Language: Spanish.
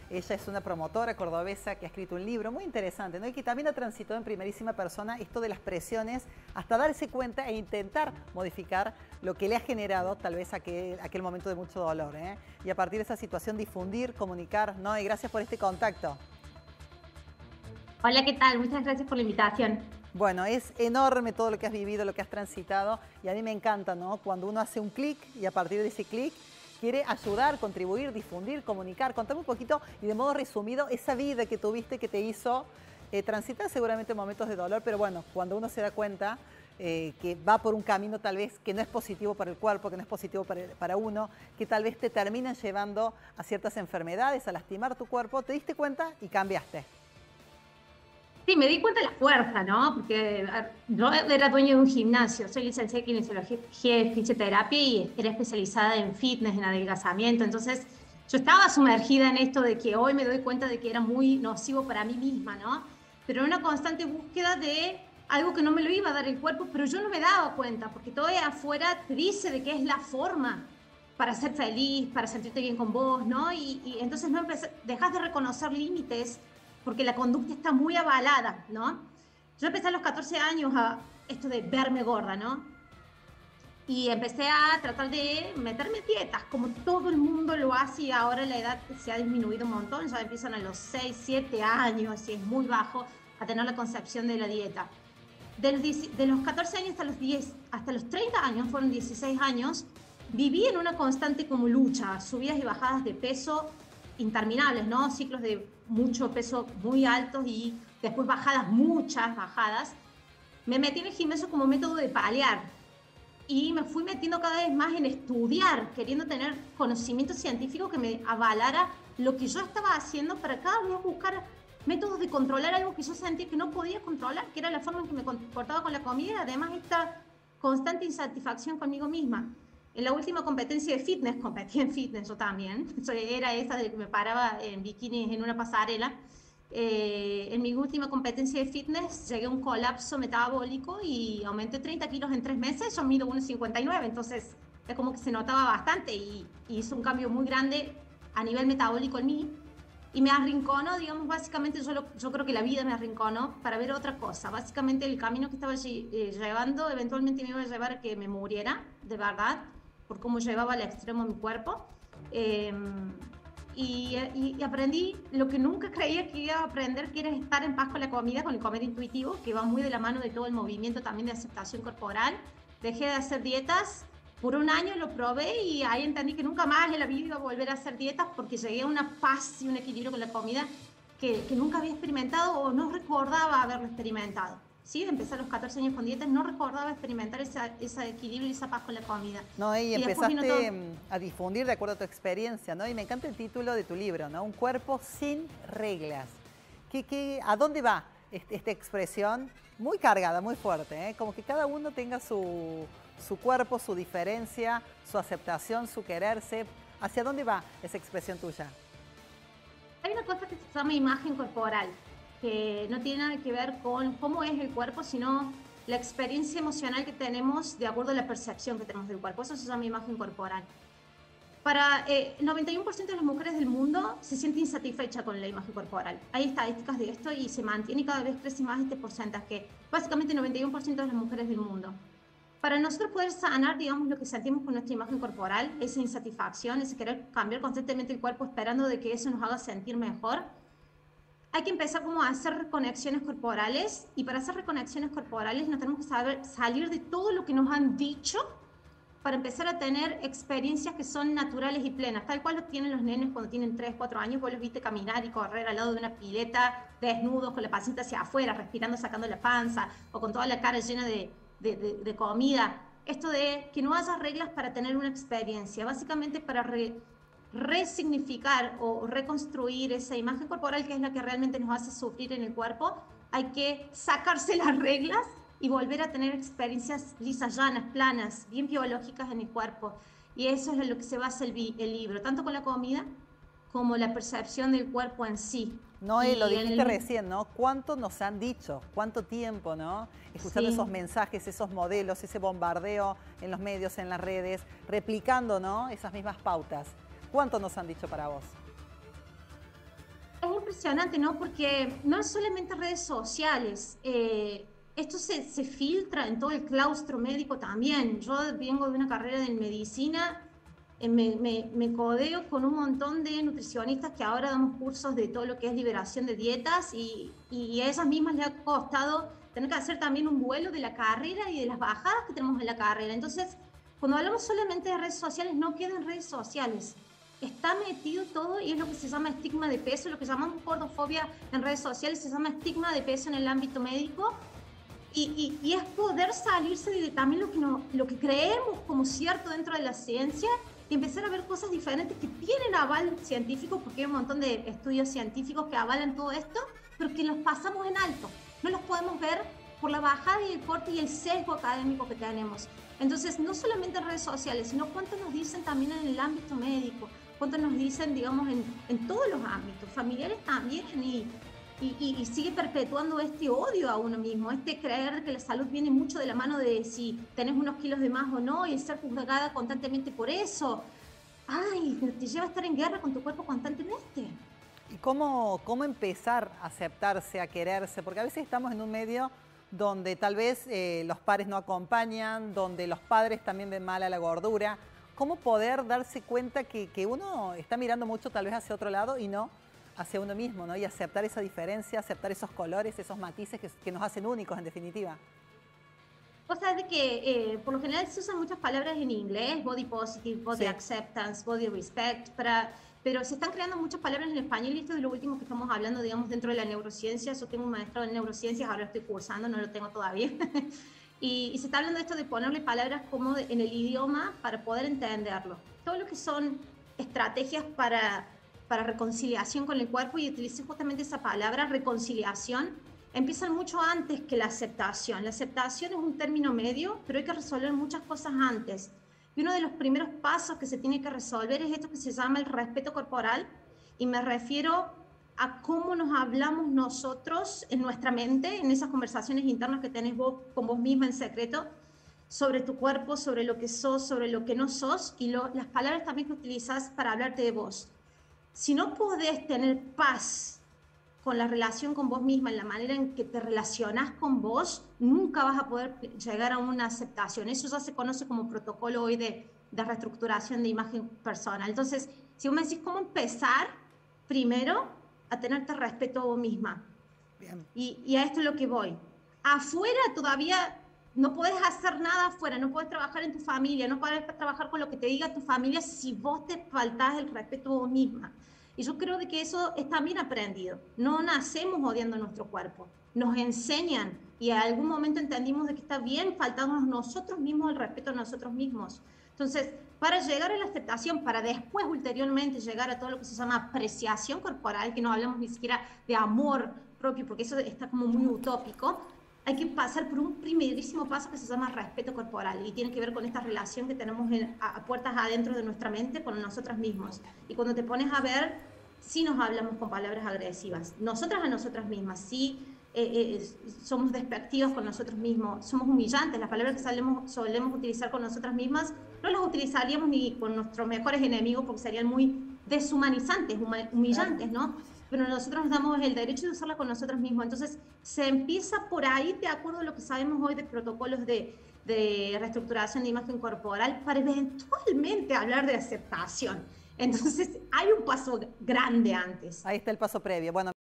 Ella es una promotora cordobesa que ha escrito un libro muy interesante, ¿no? Y que también ha transitado en primerísima persona esto de las presiones hasta darse cuenta e intentar modificar lo que le ha generado tal vez aquel momento de mucho dolor, ¿eh? Y a partir de esa situación difundir, comunicar, ¿no? Y gracias por este contacto. Hola, ¿qué tal? Muchas gracias por la invitación. Bueno, es enorme todo lo que has vivido, lo que has transitado y a mí me encanta, ¿no? Cuando uno hace un clic y a partir de ese clic quiere ayudar, contribuir, difundir, comunicar. Contame un poquito y de modo resumido esa vida que tuviste que te hizo transitar seguramente momentos de dolor, pero bueno, cuando uno se da cuenta que va por un camino tal vez que no es positivo para el cuerpo, que no es positivo para uno, que tal vez te terminan llevando a ciertas enfermedades, a lastimar tu cuerpo, te diste cuenta y cambiaste. Sí, me di cuenta de la fuerza, ¿no? Porque yo era dueña de un gimnasio, soy licenciada en kinesiología y fisioterapia y era especializada en fitness, en adelgazamiento. Entonces, yo estaba sumergida en esto de que hoy me doy cuenta de que era muy nocivo para mí misma, ¿no? Pero en una constante búsqueda de algo que no me lo iba a dar el cuerpo, pero yo no me daba cuenta, porque todo de afuera te dice de qué es la forma para ser feliz, para sentirte bien con vos, ¿no? Y entonces no dejas de reconocer límites porque la conducta está muy avalada, ¿no? Yo empecé a los 14 años a esto de verme gorda, ¿no? Y empecé a tratar de meterme dietas, como todo el mundo lo hace y ahora la edad se ha disminuido un montón, ya empiezan a los 6, 7 años, y es muy bajo, a tener la concepción de la dieta. De los 14 años hasta los 10, hasta los 30 años, fueron 16 años, viví en una constante como lucha, subidas y bajadas de peso interminables, ¿no? Ciclos de mucho peso muy altos y después bajadas, muchas bajadas. Me metí en el gimnasio como método de paliar y me fui metiendo cada vez más en estudiar, queriendo tener conocimiento científico que me avalara lo que yo estaba haciendo para cada vez buscar métodos de controlar algo que yo sentía que no podía controlar, que era la forma en que me comportaba con la comida y además esta constante insatisfacción conmigo misma. En la última competencia de fitness, competí en fitness yo también, era esa de que me paraba en bikini en una pasarela. En mi última competencia de fitness llegué a un colapso metabólico y aumenté 30 kilos en 3 meses, yo mido 1,59, entonces es como que se notaba bastante y hizo un cambio muy grande a nivel metabólico en mí. Y me arrinconó, digamos, básicamente yo creo que la vida me arrinconó para ver otra cosa. Básicamente el camino que estaba llevando eventualmente me iba a llevar a que me muriera, de verdad, por cómo llevaba al extremo mi cuerpo. Eh, y aprendí lo que nunca creía que iba a aprender, que era estar en paz con la comida, con el comer intuitivo, que va muy de la mano de todo el movimiento también de aceptación corporal. Dejé de hacer dietas. Por un año lo probé y ahí entendí que nunca más en la vida iba a volver a hacer dietas porque llegué a una paz y un equilibrio con la comida que nunca había experimentado o no recordaba haberlo experimentado. ¿Sí? Empecé a los 14 años con dietas, no recordaba experimentar ese equilibrio y esa paz con la comida. No, y después vino todo. empezaste a difundir de acuerdo a tu experiencia, ¿no? Y me encanta el título de tu libro, ¿no? Un cuerpo sin reglas. ¿A dónde va esta expresión? Muy cargada, muy fuerte, ¿eh? Como que cada uno tenga su cuerpo, su diferencia, su aceptación, su quererse. ¿Hacia dónde va esa expresión tuya? Hay una cosa que se llama imagen corporal, que no tiene nada que ver con cómo es el cuerpo, sino la experiencia emocional que tenemos de acuerdo a la percepción que tenemos del cuerpo. Eso se llama imagen corporal. Para el 91% de las mujeres del mundo se siente insatisfecha con la imagen corporal. Hay estadísticas de esto y se mantiene y cada vez crece más este porcentaje. Básicamente el 91% de las mujeres del mundo. Para nosotros poder sanar, digamos, lo que sentimos con nuestra imagen corporal, esa insatisfacción, ese querer cambiar constantemente el cuerpo esperando de que eso nos haga sentir mejor, hay que empezar como a hacer reconexiones corporales y para hacer reconexiones corporales nos tenemos que saber salir de todo lo que nos han dicho para empezar a tener experiencias que son naturales y plenas, tal cual lo tienen los nenes cuando tienen 3, 4 años, vos los viste caminar y correr al lado de una pileta desnudos con la pancita hacia afuera, respirando, sacando la panza o con toda la cara llena de comida. Esto de que no haya reglas para tener una experiencia, básicamente para resignificar o reconstruir esa imagen corporal que es la que realmente nos hace sufrir en el cuerpo, hay que sacarse las reglas y volver a tener experiencias lisas, llanas, planas, bien biológicas en el cuerpo. Y eso es en lo que se basa el libro, tanto con la comida como la percepción del cuerpo en sí. No, lo dijiste recién, ¿no? ¿Cuánto nos han dicho? ¿Cuánto tiempo, no? Escuchando esos mensajes, esos modelos, ese bombardeo en los medios, en las redes, replicando, ¿no? Esas mismas pautas. ¿Cuánto nos han dicho para vos? impresionante, ¿no? Porque no es solamente redes sociales, esto se filtra en todo el claustro médico también. Yo vengo de una carrera de medicina, me codeo con un montón de nutricionistas que ahora damos cursos de todo lo que es liberación de dietas y a esas mismas les ha costado tener que hacer también un vuelo de la carrera y de las bajadas que tenemos en la carrera. Entonces, cuando hablamos solamente de redes sociales, no quedan redes sociales. Está metido todo y es lo que se llama estigma de peso, lo que llamamos gordofobia en redes sociales, se llama estigma de peso en el ámbito médico. Y es poder salirse de también lo que creemos como cierto dentro de la ciencia y empezar a ver cosas diferentes que tienen aval científico, porque hay un montón de estudios científicos que avalan todo esto, pero que los pasamos en alto. No los podemos ver por la bajada y el corte y el sesgo académico que tenemos. Entonces, no solamente en redes sociales, sino cuánto nos dicen también en el ámbito médico, cuánto nos dicen, digamos, en todos los ámbitos, familiares también, y sigue perpetuando este odio a uno mismo, este creer que la salud viene mucho de la mano de si tenés unos kilos de más o no, y el ser juzgada constantemente por eso. Ay, te lleva a estar en guerra con tu cuerpo constantemente. ¿Y cómo empezar a aceptarse, a quererse? Porque a veces estamos en un medio donde tal vez los pares no acompañan, donde los padres también ven mal a la gordura. ¿Cómo poder darse cuenta que uno está mirando mucho tal vez hacia otro lado y no hacia uno mismo, ¿no? Y aceptar esa diferencia, aceptar esos colores, esos matices que nos hacen únicos en definitiva? Vos sabés de que por lo general se usan muchas palabras en inglés, body positive, body acceptance, body respect, pero se están creando muchas palabras en español y esto es lo último que estamos hablando, digamos, dentro de la neurociencia. Yo tengo un maestro en neurociencias, ahora estoy cursando, no lo tengo todavía. y se está hablando de esto de ponerle palabras como en el idioma para poder entenderlo. Todo lo que son estrategias para reconciliación con el cuerpo, y utilicé justamente esa palabra, reconciliación, empiezan mucho antes que la aceptación. La aceptación es un término medio, pero hay que resolver muchas cosas antes. Y uno de los primeros pasos que se tiene que resolver es esto que se llama el respeto corporal, y me refiero a cómo nos hablamos nosotros en nuestra mente, en esas conversaciones internas que tenés vos con vos misma en secreto, sobre tu cuerpo, sobre lo que sos, sobre lo que no sos, y las palabras también que utilizás para hablarte de vos. Si no podés tener paz con la relación con vos misma, en la manera en que te relacionás con vos, nunca vas a poder llegar a una aceptación. Eso ya se conoce como protocolo hoy de reestructuración de imagen personal. Entonces, si vos me decís cómo empezar, primero, a tenerte respeto a vos misma. Bien. Y a esto es lo que voy. Afuera todavía no podés hacer nada afuera, no podés trabajar en tu familia, no podés trabajar con lo que te diga tu familia si vos te faltás el respeto a vos misma. Y yo creo de que eso es también aprendido. No nacemos odiando nuestro cuerpo, nos enseñan y en algún momento entendimos de que está bien faltarnos nosotros mismos el respeto a nosotros mismos. Entonces, para llegar a la aceptación, para después ulteriormente llegar a todo lo que se llama apreciación corporal, que no hablamos ni siquiera de amor propio, porque eso está como muy utópico, hay que pasar por un primerísimo paso que se llama respeto corporal y tiene que ver con esta relación que tenemos a puertas adentro de nuestra mente con nosotras mismos. Y cuando te pones a ver, sí nos hablamos con palabras agresivas, nosotras a nosotras mismas, sí somos despectivas con nosotros mismos, somos humillantes, las palabras que solemos utilizar con nosotras mismas no las utilizaríamos ni con nuestros mejores enemigos porque serían muy deshumanizantes, humillantes, ¿no? Pero nosotros nos damos el derecho de usarla con nosotros mismos. Entonces, se empieza por ahí, de acuerdo a lo que sabemos hoy de protocolos de reestructuración de imagen corporal, para eventualmente hablar de aceptación. Entonces, hay un paso grande antes. Ahí está el paso previo. Bueno.